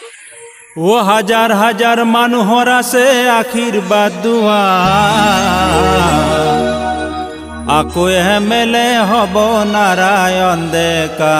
ও হাজার হাজার মানুহৰ আছে আশীৰ্বাদ দুৱা আকৌ এমেলে হব নাৰায়ণ ডেকা।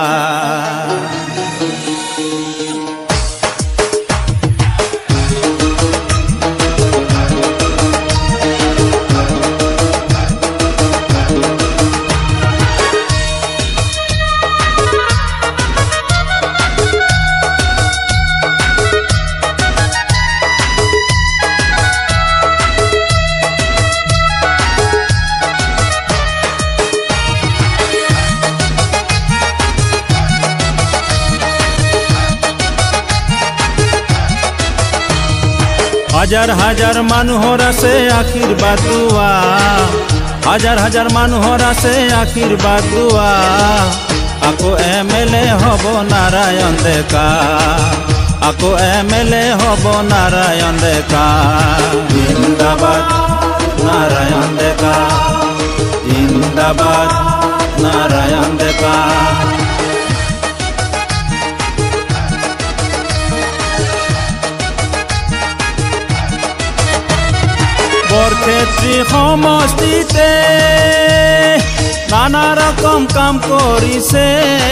হাজার হাজার মানুহৰ আছে আশীৰ্বাদ দুৱা হাজার হাজার মানুহৰ আছে আশীৰ্বাদ দুৱা আকৌ এমেলে হব নাৰায়ণ ডেকা আকৌ এমেলে হব নাৰায়ণ ডেকা। জিন্দাবাদ নাৰায়ণ ডেকা জিন্দাবাদ নাৰায়ণ ডেকা। বৰক্ষেত্ৰী সমষ্টিতে নানা ৰকম কাম কৰিছে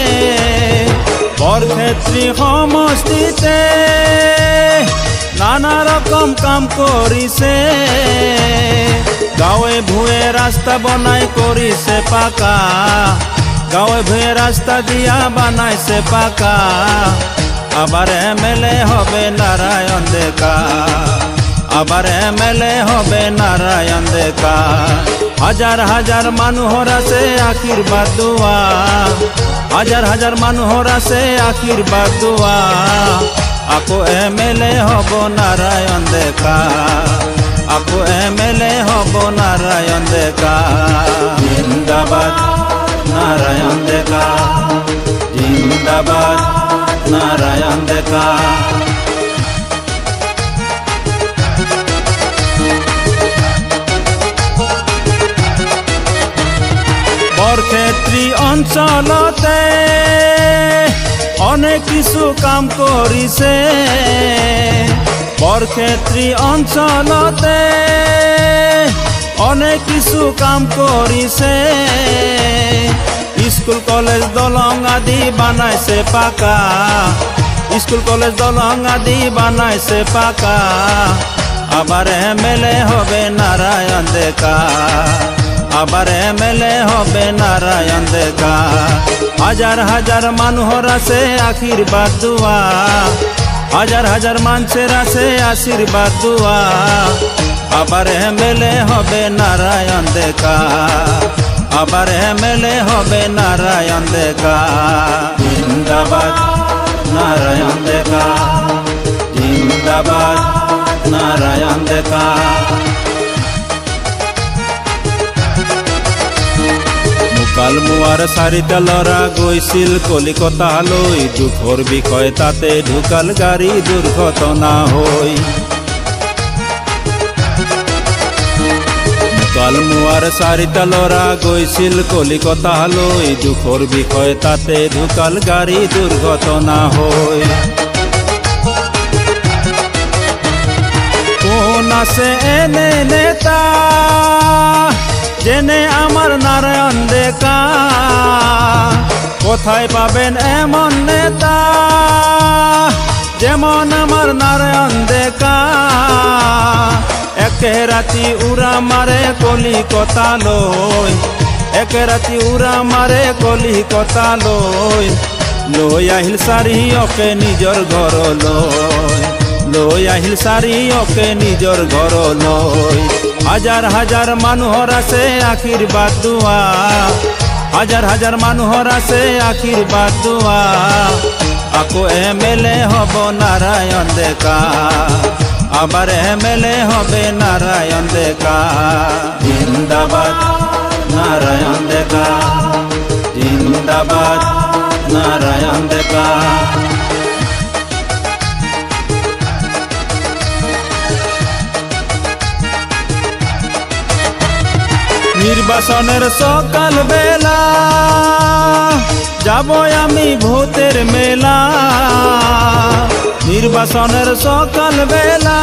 বৰক্ষেত্ৰী সমষ্টিতে নানা ৰকম কাম কৰিছে গাঁৱে ভূঞে ৰাস্তা বনাই কৰিছে পাকা গাঁৱে ভূঞে ৰাস্তা দিয়া বনাইছে পাকা আবার এমেলে হবে নারায়ণ ডেকা আবার এমেলে হবে নারায়ণ ডেকা। হাজার হাজার মানুহৰ আছে আশীৰ্বাদ দুৱা হাজার হাজার মানুহৰ আছে আশীৰ্বাদ দুৱা আকৌ এমেলে হব নারায়ণ ডেকা আকৌ এমেলে হব নারায়ণ ডেকা। জিন্দাবাদ নারায়ণ ডেকা জিন্দাবাদ নারায়ণ ডেকা। বৰক্ষেত্ৰী অঞ্চলতে অনেক কিছু কাম কৰিছে বৰক্ষেত্ৰী অঞ্চলতে অনেক কিছু কাম কৰিছে স্কুল কলেজ দলং আদি বানাইছে পাকা স্কুল কলেজ দলং আদি বানাইছে পাকা আবার এমেলে হবে নারায়ণ ডেকা আবার এমেলে হবে নারায়ণ ডেকা। হাজার হাজার মানুহৰ আছে আশীৰ্বাদ দুৱা হাজার হাজার মানুষের আছে আশীর্বাদ দুৱা আবার এমেলে হবে নারায়ণ ডেকা আবার এমেলে হবে নারায়ণ ডেকা। জিন্দাবাদ নারায়ণ ডেকা জিন্দাবাদ নারায়ণ ডেকা। কালমুৱাৰ চাৰিটা ল'ৰা গৈছিল কলিকতালৈ দুখৰ বিষয় তাতে ঢুকাল গাড়ী দুৰ্ঘটনা হৈ কালমুৱাৰ চাৰিটা ল'ৰা গৈছিল কলিকতালৈ দুখৰ বিষয় তাতে ঢুকাল গাড়ী দুৰ্ঘটনা হৈ কোন আছে এনে নেতা যেনে আমার নারায়ণ ডেকা কোথায় পাবেন এমন নেতা যেমন আমার নারায়ণ ডেকা একে রাতি উড়া মারে কলিকতালৈ একে রাতি উড়া মারে কলিকতালৈ লৈ আহিল চাৰিওকে নিজৰ ঘৰলৈ লৈ আহিল চাৰিওকে নিজৰ ঘৰলৈ। হাজার হাজার মানুহৰ আছে আশীৰ্বাদ দুৱা হাজার হাজার মানুহৰ আছে আশীৰ্বাদ দুৱা আকৌ এমেলে হব নারায়ণ ডেকা আবার এমেলে হবে নারায়ণ ডেকা। জিন্দাবাদ নারায়ণ ডেকা জিন্দাবাদ নারায়ণ ডেকা। নির্বাচনের সকাল বেলা যাব আমি ভূতের মেলা নির্বাচনের সকাল বেলা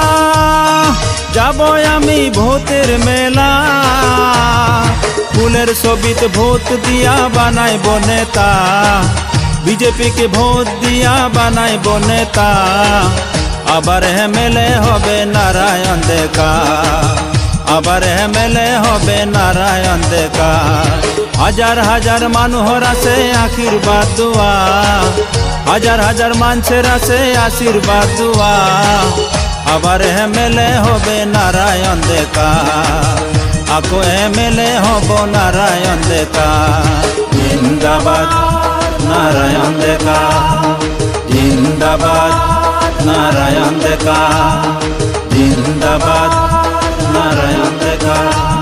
যাব আমি ভোটের মেলা, ফুলের ছবিতে ভোট দিয়া বানাইব নেতা, বিজেপিকে ভোট দিয়া বানাইব নেতা, আবার এমএলএ হবে নারায়ণ দেখা, আবার এমএলএ হবে নারায়ণ দেখা। হাজার হাজার মানুষের আছে আশীর্বাদ দোয়া, হাজার হাজার মানুষের আছে আশীর্বাদ দোয়া, আবার এমএলএ হবে নারায়ণ দেখা, আকো এমএলএ হব নারায়ণ দেখা। জিন্দাবাদ নারায়ণ দেখা, জিন্দাবাদ নারায়ণ দেখা, জিন্দাবাদ নারায়ণ দেখা।